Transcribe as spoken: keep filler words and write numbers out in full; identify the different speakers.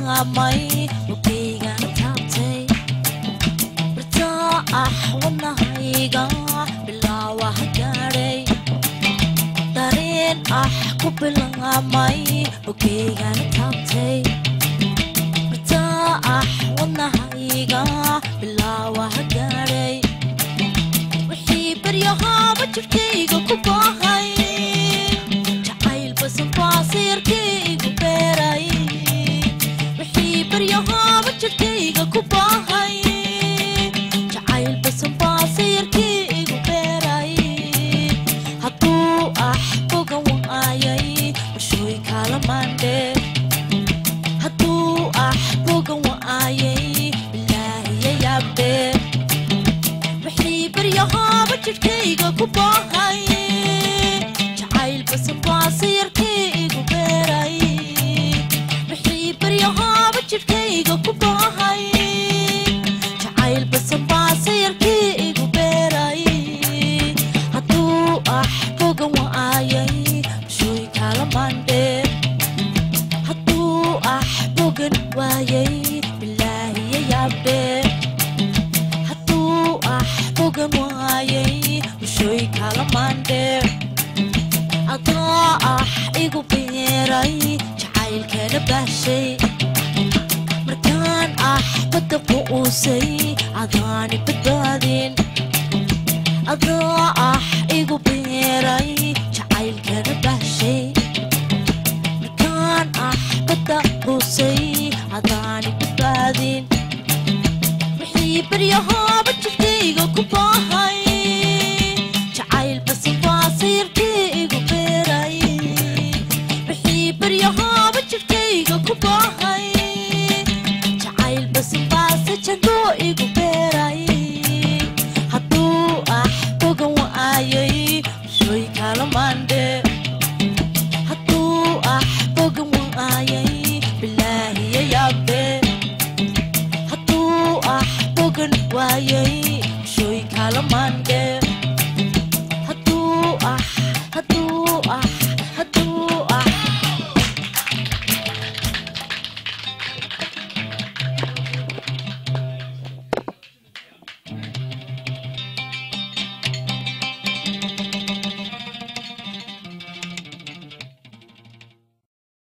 Speaker 1: bilaabmay waqtigan taabtay bartaa ah wadnahayga bilaawaha gaadhay dareen ah ku bilaabmay waqtigan taabtay bartaa ah wadnahayga bilaawaha gaadhay wixii baryahaaba jirkayga ku baahay jacayl basan baasirkaygu beeray wixii baryahaaba jirkayga ku baahay jacayl basan baasirkaygu beeray hadduu ah bogan waayay washooy kala mandhe hadduu ah bogan waayay bilaahiya yaabbe wixii baryahaaba jirkayga ku baahay jacayl basan baasirkaygu beeray wixii baryahaaba jirkayga ku baahay jacayl basan baasirkaygu beeray hadduu ah bogan waayay washooy kala mandhe hadduu ah bogan waayay bilaahiya yaabbe hadduu ah bogan waayay washooy kala mandhe adaa ah igu beeray jacaylkana baashay markaan ah badda ku uusay adaani badbaadin adaa ah igu beeray jacaylkana baashay markaan ah badda uusay adaani badbaadin wixii baryahaaba jirkayga ku baahay